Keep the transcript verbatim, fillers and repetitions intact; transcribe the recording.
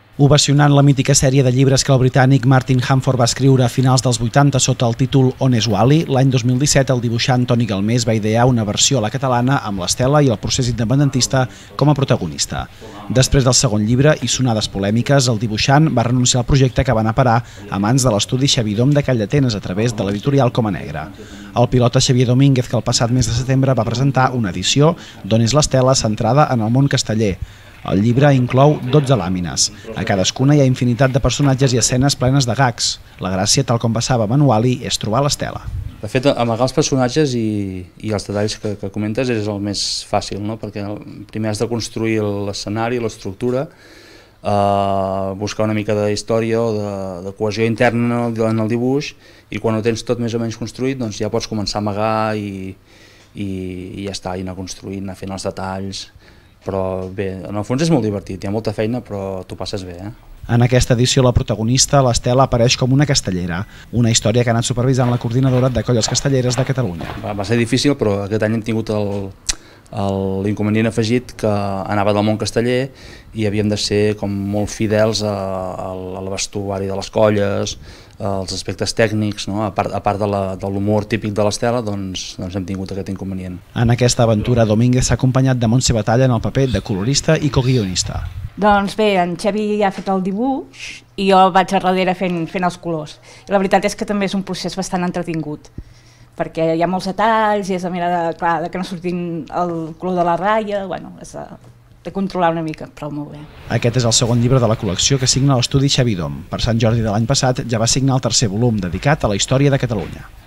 Ovacionant la mítica sèrie de llibres que el britànic Martin Handford va escriure a finals dels vuitanta sota el títol On és Wally, l'any dos mil disset el dibuixant Toni Galmés va idear una versió a la catalana amb l'Estela i el procés independentista com a protagonista. Després del segon llibre i sonades polèmiques, el dibuixant va renunciar al projecte que va anar a parar a mans de l'estudi Xavidom de Calldetenes a través de l'editorial Coma Negra. El pilota Xavier Domínguez, que el passat mes de setembre va presentar una edició d'On és l'Estela centrada en el món casteller. El llibre inclou dotze làmines. A cadascuna hi ha infinitat de personatges i escenes plenes de gags. La gràcia, tal com passava amb en Wally, és trobar l'Estela. De fet, amagar els personatges i, i els detalls que, que comentes és el més fàcil, no? Perquè primer has de construir l'escenari, l'estructura, eh, buscar una mica de història o de, de cohesió interna en el dibuix, i quan ho tens tot més o menys construït, doncs ja pots començar a amagar i, i, i ja està, i anar construint, anar fent els detalls. Però bé, en el fons és molt divertit, hi ha molta feina, però t'ho passes bé, eh? En aquesta edició la protagonista, l'Estela, apareix com una castellera, una història que ha anat supervisant la coordinadora de Colles Castelleres de Catalunya. Va, va ser difícil, però aquest any hem tingut l'inconvenient afegit que anava del món casteller i havíem de ser com molt fidels a, a, al vestuari de les colles, als aspectes tècnics, no? a part, a part de l'humor típic de l'Estela, doncs, doncs hem tingut aquest inconvenient. En aquesta aventura, Domínguez s'ha acompanyat de Montse Batalla en el paper de colorista i coguionista. Doncs bé, en Xavi ha fet el dibuix i jo vaig a darrere fent, fent els colors. I la veritat és que també és un procés bastant entretingut, perquè hi ha molts detalls i és de mirar de, clar, de que no surtin el color de la ratlla, bueno, és de, de controlar una mica, però molt bé. Aquest és el segon llibre de la col·lecció que signa l'estudi Xavidom. Per Sant Jordi de l'any passat ja va signar el tercer volum, dedicat a la història de Catalunya.